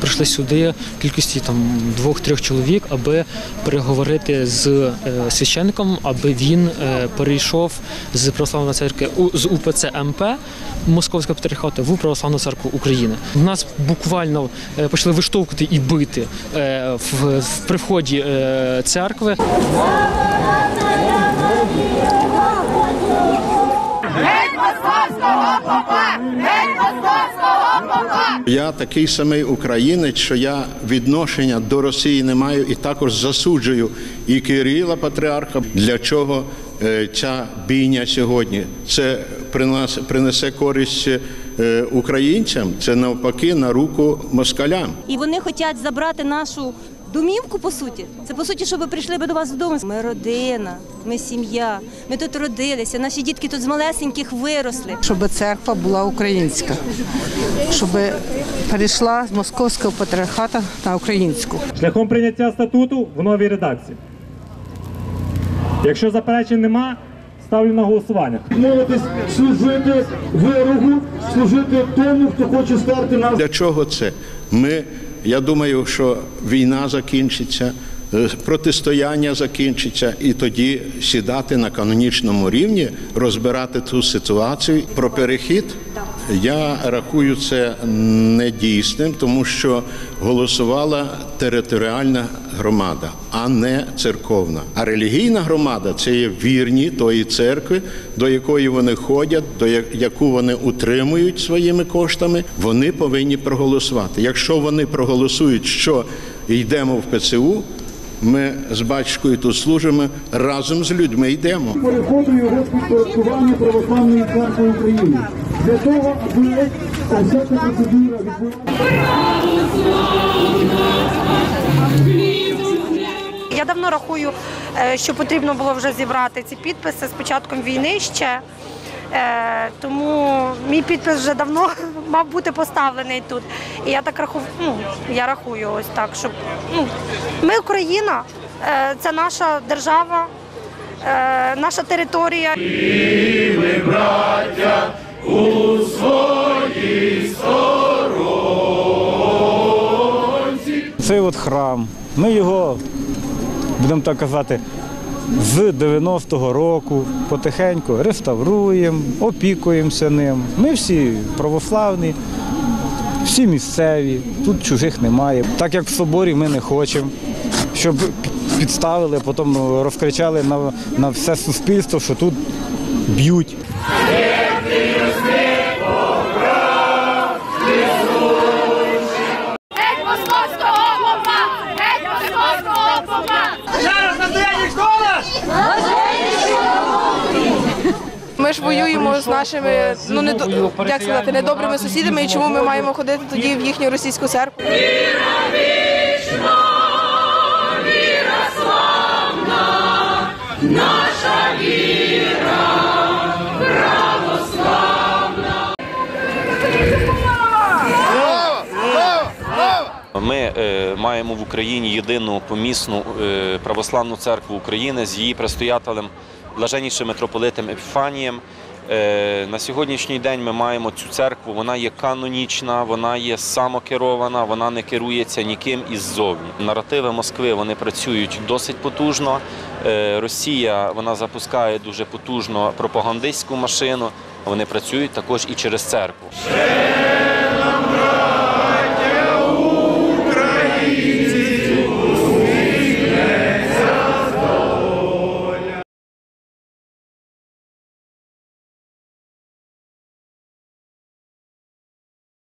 прийшли сюди в кількості 2-3 чоловік, аби переговорити з священником, аби він перейшов з Православної церкви, з УПЦ МП Московського патріархату в Православну церкву України. Нас буквально почали виштовхувати і бити при вході церкви. Я такий самий українець, що я відношення до Росії не маю і також засуджую і Кирила Патріарха. Для чого ця бійня сьогодні? Це принесе користь українцям, це навпаки на руку москалям. І вони хочуть забрати нашу домівку, по суті. Це, по суті, щоб прийшли до вас додому. Ми родина, ми сім'я, ми тут родилися, наші дітки тут з малесеньких виросли. Щоб церква була українська, щоб перейшла з Московського патріархату на українську. Шляхом прийняття статуту в новій редакції. Якщо заперечень нема, ставлю на голосування. Молитись служити ворогу, служити тому, хто хоче стерти нас. Для чого це? Я думаю, що війна закінчиться, протистояння закінчиться, і тоді сідати на канонічному рівні, розбирати ту ситуацію. Про перехід я рахую це недійсним, тому що голосувала територіальна громада, а не церковна. А релігійна громада – це є вірні тої церкви, до якої вони ходять, яку вони утримують своїми коштами, вони повинні проголосувати. Якщо вони проголосують, що йдемо в ПЦУ, ми з батькою тут служимо, разом з людьми йдемо. Переходу його підпорядкування Православної церкви України. Для того, аби вся ця процедура Я давно рахую, що потрібно було вже зібрати ці підписи з початком війни ще. Тому мій підпис вже давно мав бути поставлений тут. І я так рахую ось так, щоб ми Україна, це наша держава, наша територія. І ми, браття, у своїй сторонці. Цей от храм, ми його, будемо так казати, з 90-го року потихеньку реставруємо, опікуємося ним. Ми всі православні, всі місцеві, тут чужих немає. Так як в соборі ми не хочемо, щоб підставили, потім розкричали на все суспільство, що тут б'ють. Ми ж воюємо з нашими, недобрими сусідами, і чому ми маємо ходити тоді в їхню російську церкву? Віра вічна, віра славна, наша віра православна. Ми маємо в Україні єдину помісну православну церкву України з її предстоятелем блаженнішим митрополитом Епіфанієм. На сьогоднішній день ми маємо цю церкву, вона є канонічна, вона є самокерована, вона не керується ніким іззовні. Наративи Москви, вони працюють досить потужно. Росія, вона запускає дуже потужно пропагандистську машину, вони працюють також і через церкву.